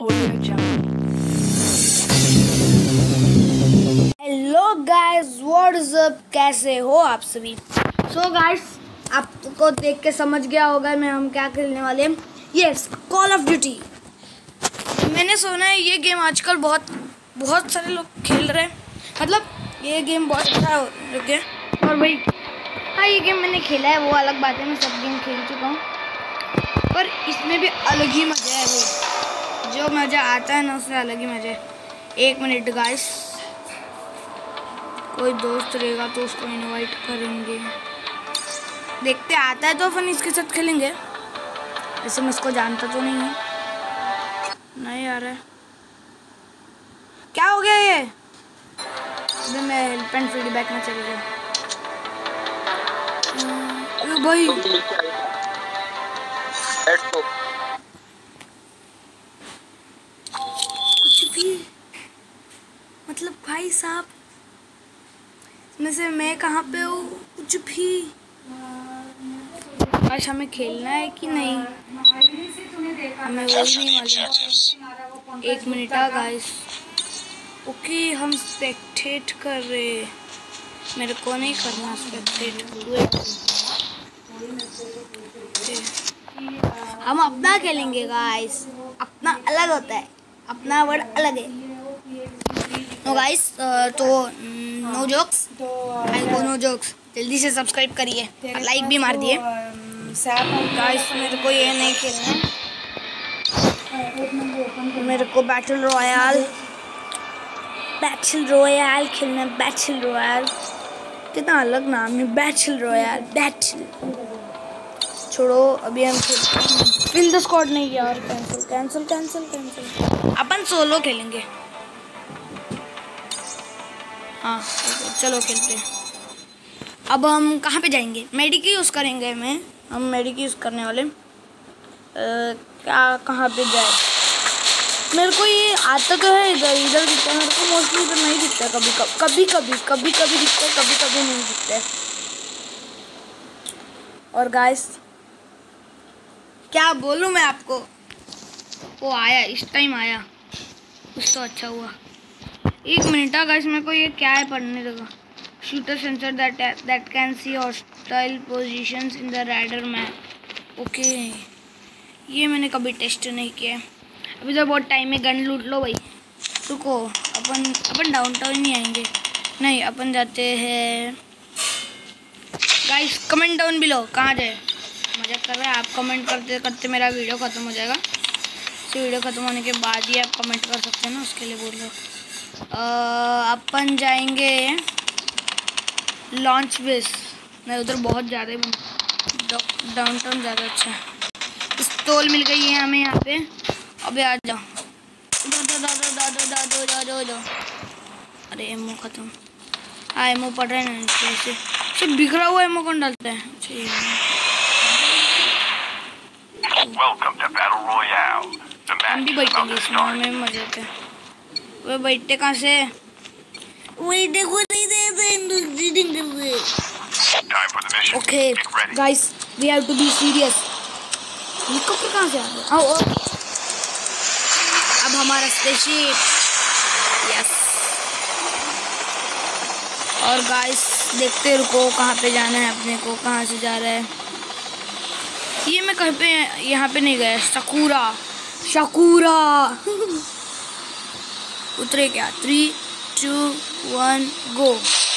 Hello guys, what's up, कैसे हो आप सभी। सो गाइस, आपको देख के समझ गया होगा मैं हम क्या खेलने वाले हैं। Yes, call of duty. मैंने सुना है ये गेम आजकल बहुत सारे लोग खेल रहे हैं, मतलब ये गेम बहुत अच्छा हो रहा है। और भाई हाँ, ये गेम मैंने खेला है, वो अलग बात है, मैं सब गेम खेल चुका हूँ, पर इसमें भी अलग ही मज़ा है। वो जो मज़ा आता है ना, उससे अलग ही मज़ा है। एक मिनट गाइस, कोई दोस्त रहेगा तो उसको इनवाइट करेंगे, देखते आता है तो अपन इसके साथ खेलेंगे। वैसे मैं इसको जानता तो नहीं हूँ। नहीं आ रहा है, क्या हो गया ये? अभी मैं हेल्प एंड फीडबैक में चली गई। भाई कुछ भी, मतलब भाई साहब में से मैं कहाँ पे हूँ, कुछ भी। आज हमें खेलना है कि नहीं, हमें वही नहीं मालूम। एक मिनट गाइस, ओके हम स्पेक्टेट कर रहे, मेरे को नहीं करना स्पेक्टेट। हम अपना खेलेंगे गाइस, अपना अलग होता है, अपना वर्ड अलग है। नो गाइस, तो no jokes, I go no jokes. जल्दी से सब्सक्राइब करिए, लाइक भी मार दिए। गाइस मेरे को ये नहीं खेलना, मेरे को बैटल रॉयल खेलना। बैटल रॉयल कितना अलग नाम है, बैटल रॉयल। बैटल छोड़ो, अभी हम फिल द स्क्वाड नहीं यार, कैंसिल। अपन सोलो खेलेंगे। हाँ चलो खेलते हैं। अब हम कहाँ पे जाएंगे? मेडिक यूज़ करेंगे, हम मेडिक यूज़ करने वाले। क्या कहाँ पे जाए? मेरे को ये आता तो है, इधर दिखता है मेरे को, मोस्टली इधर नहीं दिखता। कभी कभी दिखता है, कभी कभी नहीं दिखता है। और गाइस क्या बोलूँ मैं आपको, वो आया, इस टाइम आया, कुछ तो अच्छा हुआ। एक मिनट गाइस, मेरे को ये क्या है पढ़ने देगा। Shooter sensor that can see hostile positions in the radar map. Okay, ये मैंने कभी टेस्ट नहीं किया है। अभी तो बहुत टाइम है, गन लूट लो भाई। रुको, अपन डाउनटाउन नहीं आएंगे, नहीं अपन जाते हैं। गाइस कमेंट डाउन बिलो, कहाँ जाए? मजाक कर रहे हैं आप? कमेंट करते करते मेरा वीडियो ख़त्म हो जाएगा। तो वीडियो ख़त्म होने के बाद ही आप कमेंट कर सकते हैं ना, उसके लिए बोल रहे हो। अपन जाएंगे लॉन्च बेस। मैं उधर बहुत ज़्यादा डाउनटाउन ज़्यादा अच्छा है। पिस्तौल मिल गई है हमें यहाँ पे। अबे आ जाओ, दो। अरे एमओ ख़त्म। हाँ एमओ पड़ रहा है ना, से बिखरा हुआ एमओ कौन डालता है? हम भी बैठेंगे इसमें, हमें मजे आते हैं। वे बैठते कहाँ से? वही देखो, okay guys, we have to be serious. Helicopter कहाँ से आ गया? आओ, अब हमारा स्पेसशिप। यस। और गाइस देखते, रुको कहाँ पे जाना है अपने को, कहाँ से जा रहा है ये? मैं कहीं पे यहाँ पे नहीं गया। शकूरा उतरे क्या? 3, 2, 1 गो।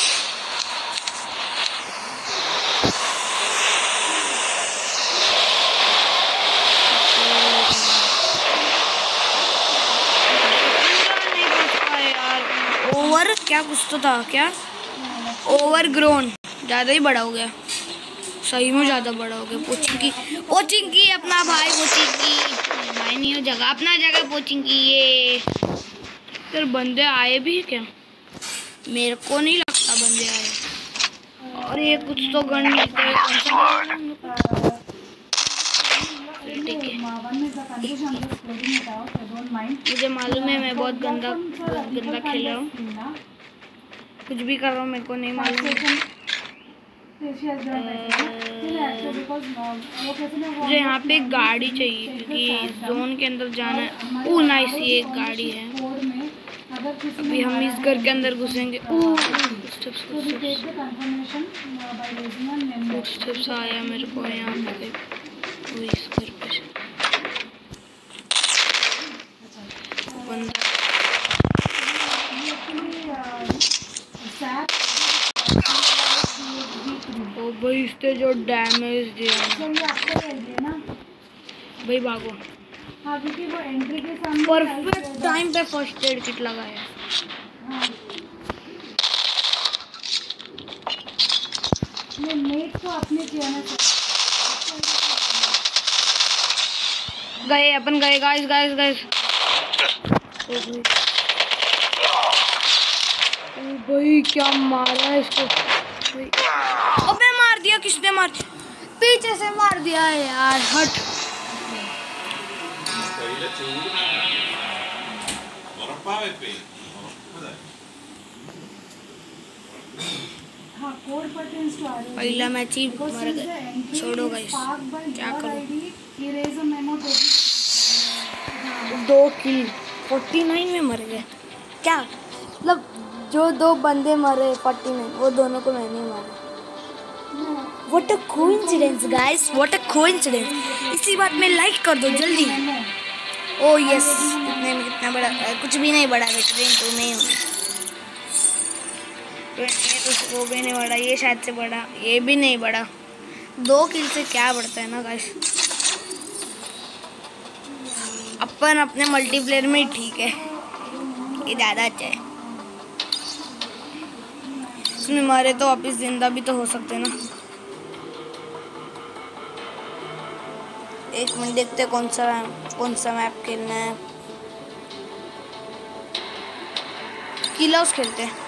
ओवर क्या कुछ तो था, क्या ओवरग्रोन, ज़्यादा ही बड़ा हो गया, सही में ज़्यादा बड़ा हो गया। पोचिंकी अपना भाई, पोचिंकी भाई नहीं हो, जगह अपना जगह पोचिंकी। ये फिर बंदे आए भी क्या? मेरे को नहीं लगता बंदे आए। और ये कुछ तो गन मिलता है, मुझे मालूम है मैं बहुत गंदा खेल रहा हूँ, कुछ भी कर रहा हूँ, मेरे को नहीं मालूम। मुझे यहाँ पे एक गाड़ी चाहिए क्योंकि जोन के अंदर जाना है। ओह नाइस, ये एक गाड़ी है। अभी हम इस घर के अंदर घुसेंगे। स्टेप्स आया मेरे को यहाँ पे। इस घर पे बंदा। ओ भाई इसने जो डैमेज दिया ना भाई, भागो। परफेक्ट टाइम पे फर्स्ट एड किट लगाया। गए अपन, गए गाइस गाइस गाइस। ओ भाई क्या मारा इसको। अबे मार दिया, किसने मार दिया? पीछे से मार दिया है यार, हट। पहला मैच ही मर गए, छोड़ो गाइस, क्या करूं। 2 किल 49 में मर गए क्या? मतलब जो 2 बंदे मरे 49, वो दोनों को मैंने मारा। What a coincidence guys, what a coincidence. इसी बात में लाइक कर दो जल्दी। ओ यस, इतने में कितना बड़ा, कुछ भी नहीं बड़ा, विक्ट्री 2 में ही हूँ। तो वो भी नहीं बढ़ा, ये शायद से बढ़ा, ये भी नहीं बढ़ा। 2 किल से क्या बढ़ता है ना गाइस। अपन अपने मल्टीप्लेयर में ठीक है, ये ज़्यादा अच्छा है। इसमें मारे तो वापिस जिंदा भी तो हो सकते ना। एक मिनट देखते कौन सा मैप खेलना है। किल हाउस खेलते हैं।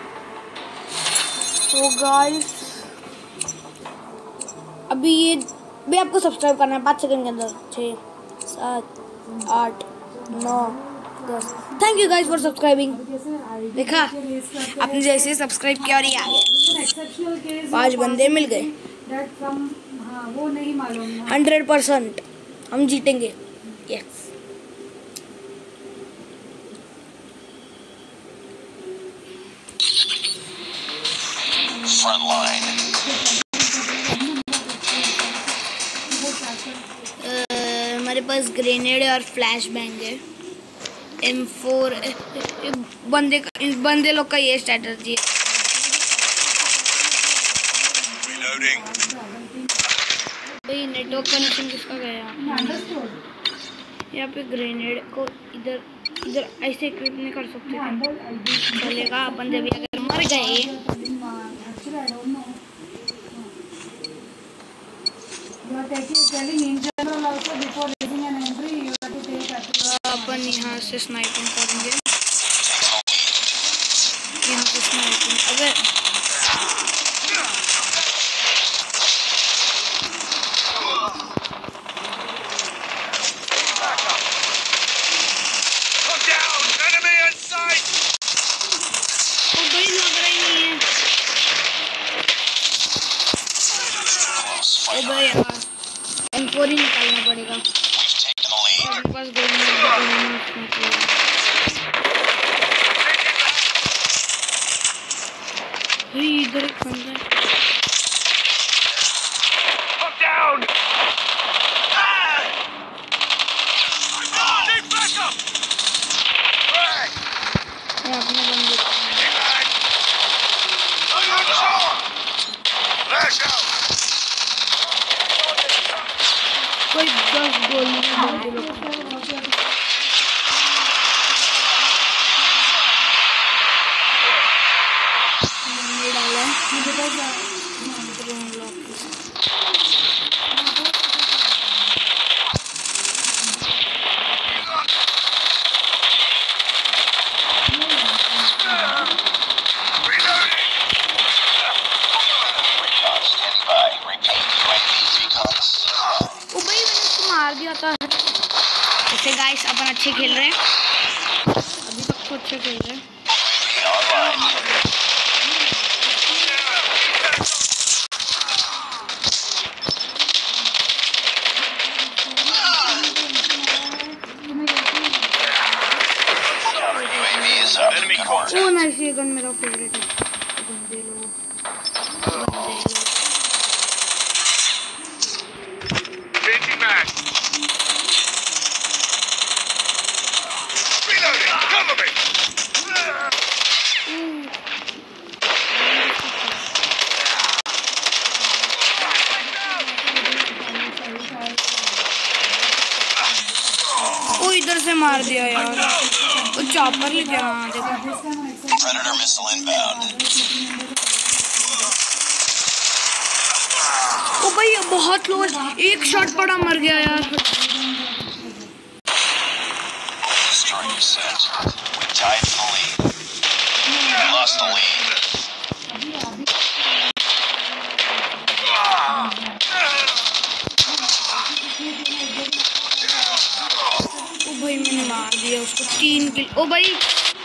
तो गाइस अभी ये भी आपको सब्सक्राइब करना है 5 सेकंड के अंदर। 6 7 8 9 10। Thank you guys for subscribing. देखा, आपने जैसे सब्सक्राइब किया और ये आ गए, 5 बंदे मिल गए। 100% हम जीतेंगे। यस हमारे पास ग्रेनेड और फ्लैश बैंग है। M4 बंदे लोग का ये स्ट्रेटजी है। भाई नेटवर्क कनेक्शन किसका गया? यहाँ पे ग्रेनेड को इधर ऐसे इक्विप नहीं कर सकते थे, चलेगा। बंदे भी अगर मर गए अपन यहाँ से स्नाइपिंग करेंगे। यहाँ से स्नाइपिंग अगर M4 ही निकालना पड़ेगा। मेरे पास इधर एक बंदा है। अपने बंदे कोई 10 गोली मार दिया था। ऐसे गाइस अपन अच्छे खेल रहे हैं, अभी तक तो अच्छे खेल रहे हैं। Shields up. Come on. Oh nice, ये गन मेरा फेवरेट है। बंदे लोग Changing mag. Reloading. Cover me. ओ इधर से मार दिया यार। वो चॉपर लेके आ देखो। Predator missile inbound. ओ भाई बहुत लो, एक शॉट पड़ा मर गया यार। Destroyer set. We tied for the lead. We lost the lead. ओ भाई मैंने मार दिया उसको 3 किल। ओ भाई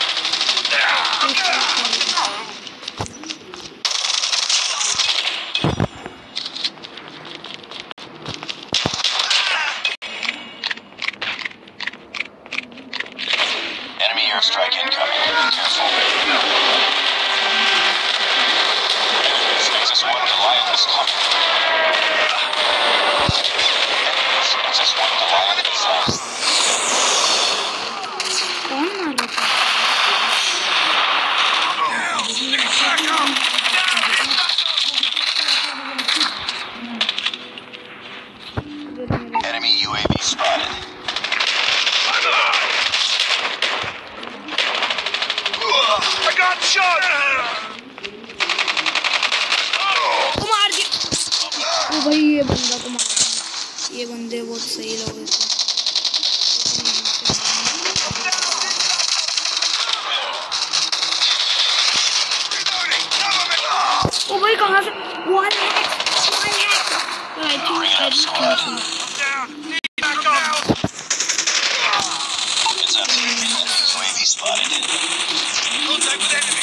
Enemy airstrike incoming. Be careful. Nexus 1 Goliath is coming. Nexus 1 Goliath is up. कौन मार रहा था? Enemy UAV spotted. I got shot. ओ मार दिया। ओ भाई ये बंदा को मार दिया। ये बंदे बहुत सही लोग हैं। ओ भाई कहाँ से one It's up. UAV spotted. Contact with enemy.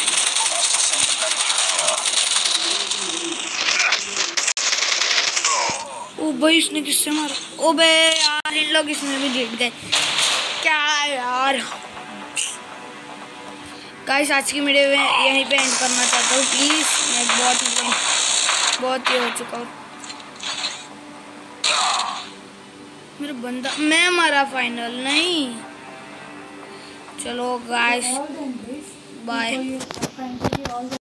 ओ भाई इसने किससे मारा? ओ बे यार इन लोग इसमें भी जीत गए क्या यार। गाइस आज की वीडियो में यहीं पे एंड करना चाहता हूँ प्लीज़। मैं बहुत ही हो चुका हूँ। मेरा बंदा, मैं मरा फाइनल नहीं। चलो गाइस बाय।